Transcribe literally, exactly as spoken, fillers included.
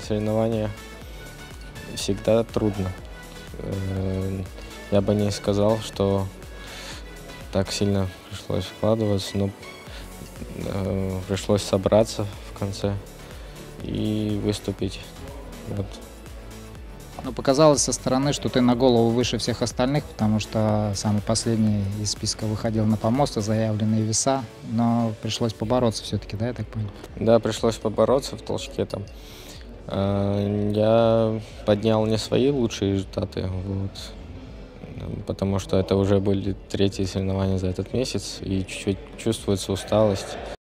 соревнования всегда трудно. Э, Я бы не сказал, что так сильно пришлось вкладываться, но э, пришлось собраться в конце и выступить. Вот. Но показалось со стороны, что ты на голову выше всех остальных, потому что самый последний из списка выходил на помост, заявленные веса, но пришлось побороться все-таки, да, я так понял? Да, пришлось побороться в толчке там. Э, Я поднял не свои лучшие результаты, вот, потому что это уже были третьи соревнования за этот месяц, и чуть-чуть чувствуется усталость.